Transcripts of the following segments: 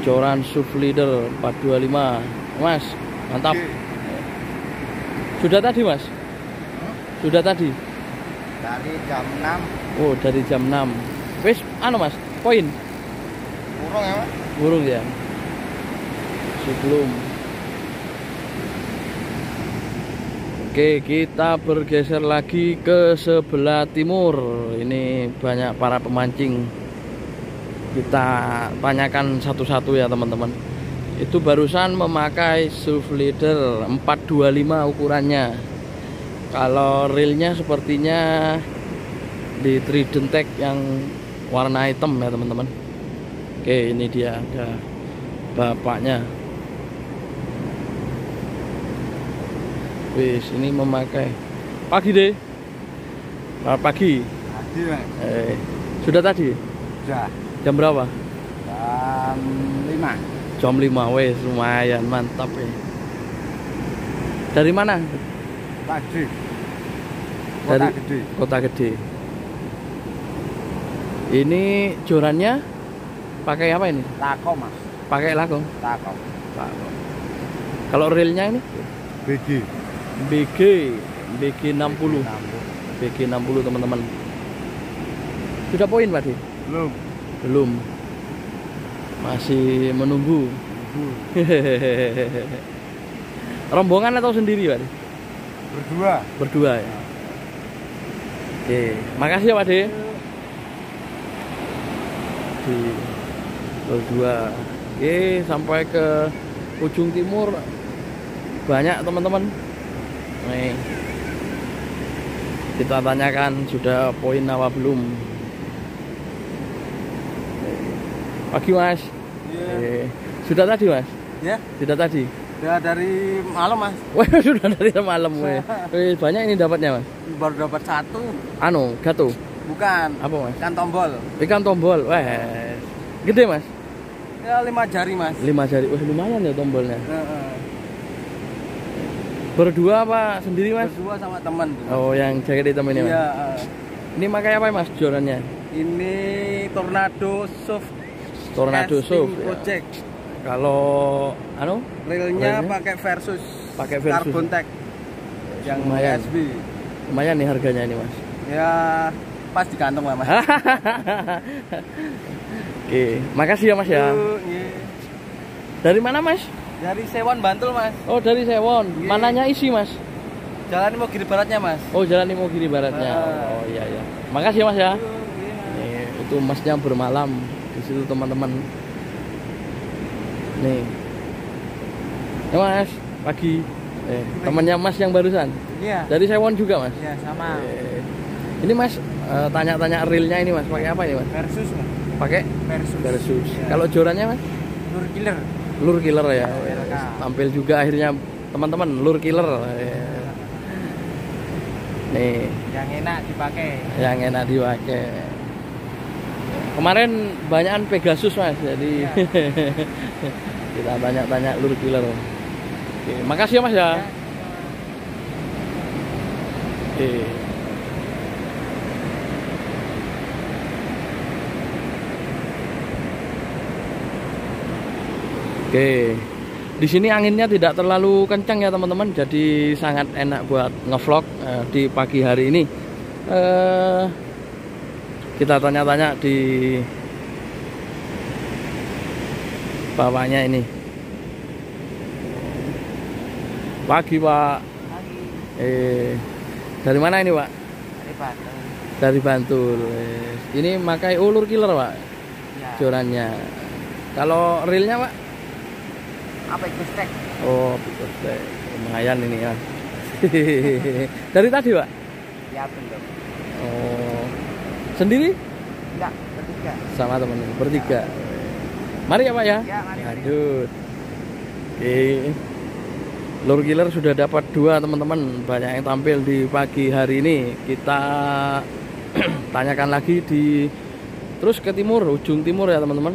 Joran SUV Leader 425. Mas, mantap. Sudah tadi, Mas? Sudah tadi? Dari jam 6. Oh, dari jam 6. Wis, anu Mas, poin. Burung ya, Mas? Burung ya. Sebelum. Oke, kita bergeser lagi ke sebelah timur. Ini banyak para pemancing. Kita tanyakan satu-satu ya teman-teman. Itu barusan memakai SUV Leader 425 ukurannya. Kalau reelnya sepertinya di Trident Tech yang warna hitam ya teman-teman. Oke, ini dia ada bapaknya. Wis, ini memakai pagi deh. Pagi. Tadi, Mas. Sudah tadi? Sudah. Jam berapa? Jam 5. Jam 5, wes lumayan mantap ya. Dari mana? Tadi. Dari Kota Gede. Kota Gede. Ini jorannya pakai apa ini? Tako, Mas. Pakai lako. Tako. Kalau reelnya ini? BG. BG 60. BG 60 teman-teman. Sudah poin Pak Di? Belum. Masih menunggu. Rombongan atau sendiri Pak? Berdua ya. Oke, makasih ya Pak De. Berdua. Oke, sampai ke ujung timur banyak teman-teman. Nih, kita tanyakan sudah poin apa belum. Pagi Mas. Iya. Sudah tadi Mas? Ya. Sudah tadi. Ya dari malam, Mas. Wah, sudah dari malam. Banyak ini dapatnya Mas. Baru dapat 1. Anu, gato. Bukan. Apa Mas? Ikan tombol. Ikan tombol. Wah. Gede Mas? Ya 5 jari, Mas. 5 jari. Wah, lumayan ya tombolnya. Berdua apa sendiri Mas? Berdua sama teman. Oh, yang jaket hitam ini Mas. Iya. Ini pakai apa Mas jorannya? Ini Tornado SUV. Tornado SUV. Project. Kalau anu? Reelnya pakai Versus. Pakai Versus. Carbon Tech. Yang Lumayan. SB. Lumayan nih harganya ini Mas. Ya pas di kantong lah Mas. Oke, makasih ya Mas ya. Dari mana Mas? Dari Sewon Bantul Mas. Oh, dari Sewon. Mananya isi Mas? Jalan Imogiri Baratnya Mas. Oh, jalan Imogiri Baratnya. Oh iya ya. Makasih ya Mas ya. Nih, itu Masnya bermalam di situ teman-teman. Nih. Ya Mas, pagi. Temannya Mas yang barusan. Iya. Dari Sewon juga Mas. Iya sama. Ini Mas tanya-tanya reelnya ini Mas, pakai apa ini Mas? Versus Mas. Pakai Versus. Ya. Kalau jorannya Mas? Lure Killer. Lure Killer ya. Ya. Tampil juga akhirnya teman-teman Lure Killer. Nih. Yang enak dipakai. Yang enak dipakai. Kemarin banyakan Pegasus Mas, jadi ya. Kita tanya-tanya Lure Killer. Oke, makasih ya Mas ya. Oke. Oke, di sini anginnya tidak terlalu kencang ya teman-teman, jadi sangat enak buat ngevlog di pagi hari ini. Kita tanya-tanya di bapaknya ini. Pagi Pak. Pagi. Dari mana ini Pak? Dari Bantul. Dari Bantul. Ini pakai Lure Killer Pak. Ya. Jorannya. Kalau reelnya Pak? Apa itu stek? Oh, stek. Lumayan ini ya. Dari tadi Pak? Ya belum. Oh. Sendiri? Enggak, bertiga. Sama teman bertiga. Mari ya Pak ya. Ya, mari. Lanjut. Oke. Lure Killer sudah dapat 2 teman-teman. Banyak yang tampil di pagi hari ini. Kita tanyakan lagi di terus ke timur, ujung timur ya teman-teman.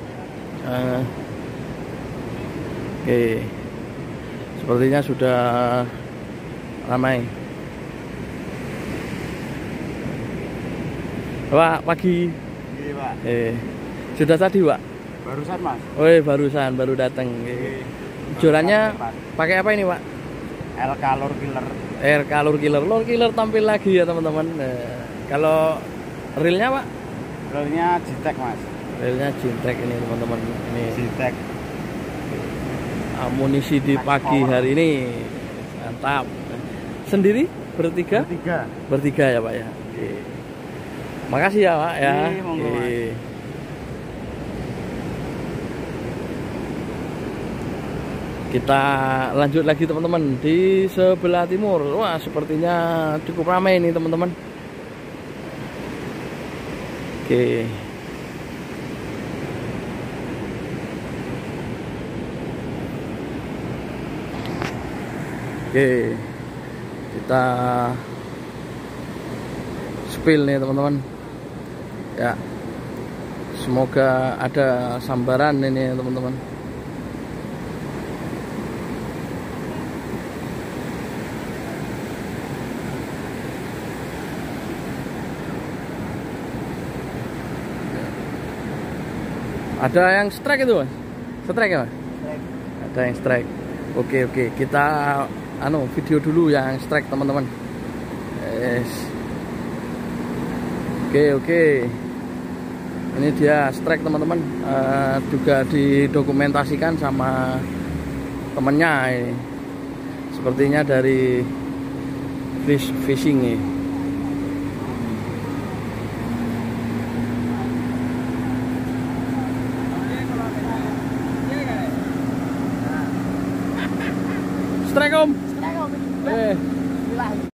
Oke. Sepertinya sudah ramai. Pak, pagi. Iya, Pak. Sudah tadi Pak? Barusan mas. Woi, barusan baru datang. Jualannya pakai apa ini, Pak? LK Lure Killer. RK Lure Killer. Lure Killer tampil lagi ya, teman-teman. Kalau reelnya, Pak? Reelnya Jitek mas. Reelnya Jintek ini, teman-teman. Ini Jitek. amunisi di pagi hari ini. Mantap. Sendiri? Bertiga? Bertiga ya, Pak ya. Oke. Makasih ya, Pak ya. Oke. Kita lanjut lagi teman-teman di sebelah timur. Wah, sepertinya cukup ramai ini teman-teman. Oke. Oke. Kita spill nih teman-teman. Ya. Semoga ada sambaran ini teman-teman. Ada yang strike itu, Mas? Strike ya, Mas? Strike. Ada yang strike. Oke, kita video dulu yang strike, teman-teman. Yes. Oke. Ini dia strike, teman-teman. Juga didokumentasikan sama temennya ini. Sepertinya dari fishing nih. Strike, Om.